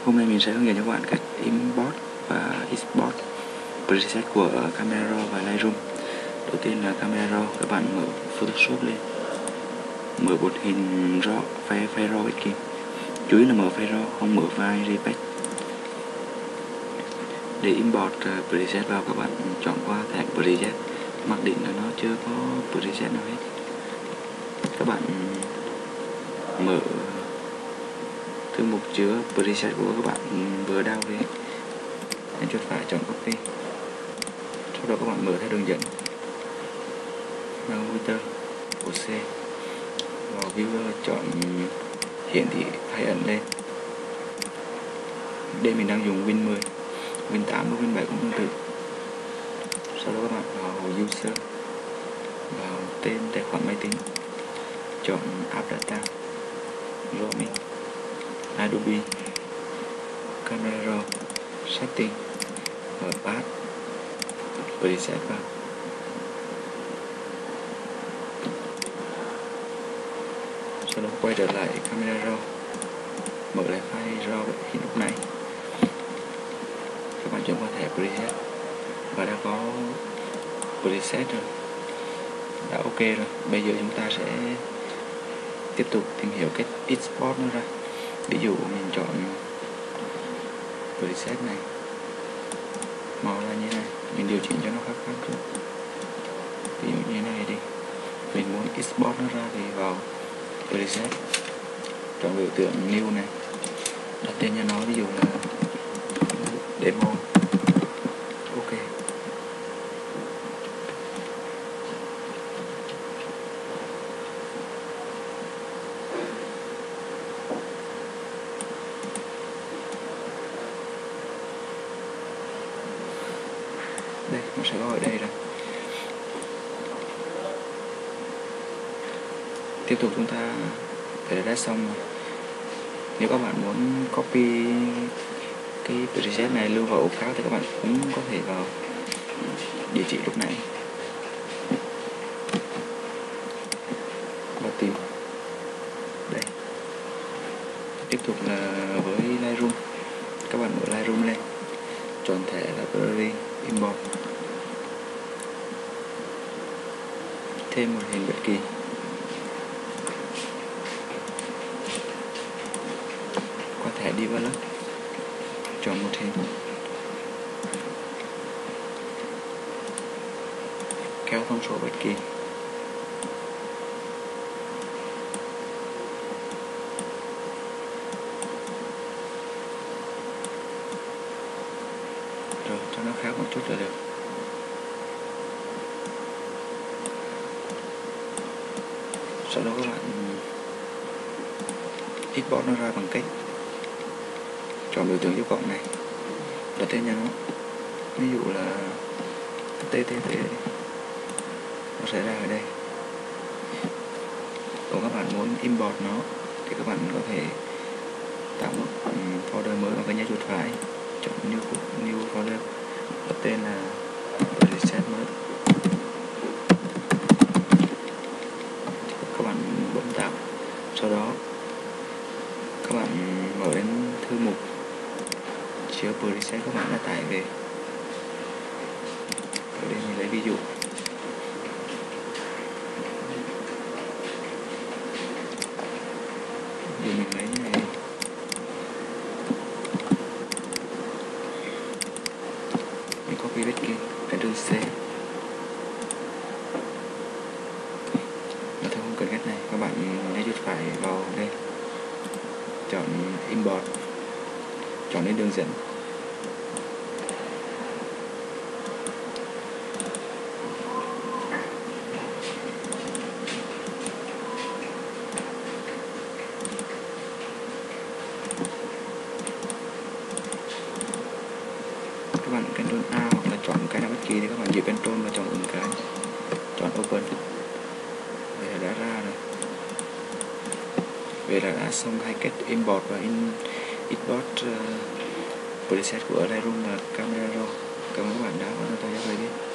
Hôm nay mình sẽ hướng dẫn cho các bạn cách import và export preset của Camera Raw và Lightroom. Đầu tiên là Camera Raw, các bạn mở Photoshop lên, mở một hình RAW, file RAW bất kỳ. Chú ý là mở file RAW, không mở file JPEG. Để import preset vào, các bạn chọn qua thẻ preset, mặc định là nó chưa có preset nào hết. Các bạn mở thư mục chứa preset của các bạn vừa download về, nhấn chuột phải chọn copy, sau đó các bạn mở theo đường dẫn vào computer của C, vào viewer chọn hiển thị hay ẩn lên. Đây mình đang dùng Win 10, Win 8 và Win 7 cũng tương tự. Sau đó các bạn vào user, vào tên tài khoản máy tính, chọn App Data, Roaming, Adobe, Camera Raw, Setting, mở Path, Preset vào. Sau đó quay trở lại Camera Raw, mở lại file RAW như lúc nãy. Các bạn chọn qua thẻ preset và đã có preset rồi, đã ok rồi. Bây giờ chúng ta sẽ tiếp tục tìm hiểu cách export nó ra. Ví dụ mình chọn preset này, màu là như này, mình điều chỉnh cho nó khác trước. Ví dụ như thế này đi, mình muốn export nó ra thì vào preset, chọn biểu tượng new này, đặt tên cho nó, ví dụ là demo. Ok. Đây, nó sẽ có ở đây rồi. Tiếp tục chúng ta phải đã xong rồi. Nếu các bạn muốn copy cái preset này lưu vào ổ khác thì các bạn cũng có thể vào địa chỉ lúc nãy và tìm. Đây. Tiếp tục là với Lightroom. Các bạn mở Lightroom lên, chọn thẻ Library, Import, thêm một hình bất kỳ, qua thẻ Develop, chọn một hình, kéo thông số bất kỳ, rồi cho nó khác một chút là được. Sau đó các bạn export nó ra bằng cách chọn biểu tượng dấu cộng này, đặt tên cho nó, ví dụ là TTT, nó sẽ ra ở đây. Còn các bạn muốn import nó thì các bạn có thể tạo một folder mới bằng cái nhấn chuột phải, chọn new folder, đặt tên là preset mới. Các bạn bấm tạo, sau đó các bạn mở đến thư mục chứa preset các bạn đã tải về. Ở đây mình lấy ví dụ, mình lấy này, mình copy bất kỳ, Ctrl C, và theo không cần cách này, các bạn lấy chuột phải vào đây, chọn import, chọn đến đường dẫn, các bạn Ctrl A hoặc là chọn cái nào bất kỳ thì các bạn giữ Ctrl và chọn một cái, chọn Open. Vậy là đã ra rồi. Vậy là đã xong hai cách import và export preset của Lightroom và Camera Raw. Cảm ơn các bạn đã quan tâm theo dõi video.